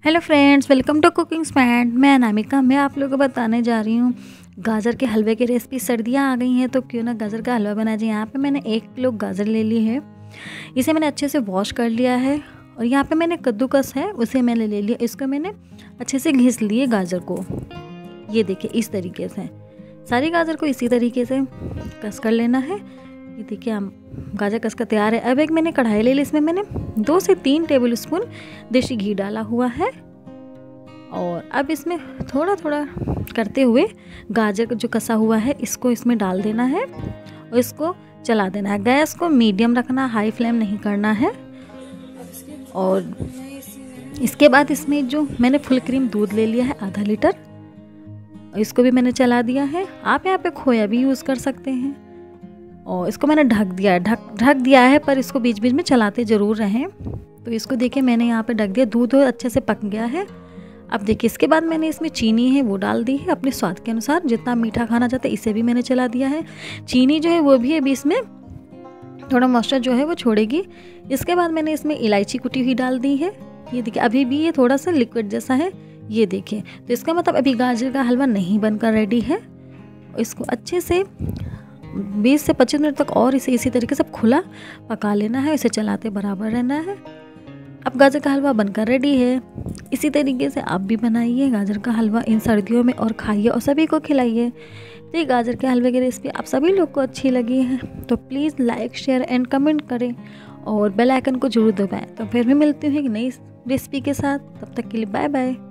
Hello friends, welcome to cooking spend. मैं अनामिका। मैं आप लोगों को बताने जा रही हूँ गाजर के हलवे की रेसिपी। सर्दियाँ आ गई हैं तो क्यों ना गाजर का हलवा बनाया जाए। यहाँ पे मैंने 1 किलो गाजर ले ली है। इसे मैंने अच्छे से वॉश कर लिया है और यहाँ पे मैंने कद्दूकस है उसे मैंने ले लिया। इसको मैंने अच्छे से घिस लिए गाजर को। ये देखिए इस तरीके से सारी गाजर को इसी तरीके से कस कर लेना है। ये देखिए हम गाजर कस का तैयार है। अब एक मैंने कढ़ाई ले ली, इसमें मैंने 2 से 3 टेबल स्पून देसी घी डाला हुआ है और अब इसमें थोड़ा थोड़ा करते हुए गाजर का जो कसा हुआ है इसको इसमें डाल देना है और इसको चला देना है। गैस को मीडियम रखना, हाई फ्लेम नहीं करना है। और इसके बाद इसमें जो मैंने फुल क्रीम दूध ले लिया है आधा लीटर, इसको भी मैंने चला दिया है। आप यहाँ पे खोया भी यूज़ कर सकते हैं। और इसको मैंने ढक दिया है पर इसको बीच बीच में चलाते ज़रूर रहें। तो इसको देखिए मैंने यहाँ पे ढक दिया, दूध अच्छे से पक गया है। अब देखिए इसके बाद मैंने इसमें चीनी है वो डाल दी है अपने स्वाद के अनुसार। जितना मीठा खाना चाहते हैं इसे भी मैंने चला दिया है। चीनी जो है वो भी अभी इसमें थोड़ा मॉइस्चर जो है वो छोड़ेगी। इसके बाद मैंने इसमें इलायची कुटी हुई डाल दी है। ये देखिए अभी भी ये थोड़ा सा लिक्विड जैसा है, ये देखिए। तो इसका मतलब अभी गाजर का हलवा नहीं बनकर रेडी है। इसको अच्छे से 20 से 25 मिनट तक और इसे इसी तरीके से खुला पका लेना है। इसे चलाते बराबर रहना है। अब गाजर का हलवा बनकर रेडी है। इसी तरीके से आप भी बनाइए गाजर का हलवा इन सर्दियों में और खाइए और सभी को खिलाइए। तो ये गाजर के हलवे की रेसिपी आप सभी लोग को अच्छी लगी है तो please like, share and comment करें और बेल आइकन को जरूर दबाएं। तो फिर भी मिलती हूँ एक नई रेसिपी के साथ। तब तक के लिए बाय बाय।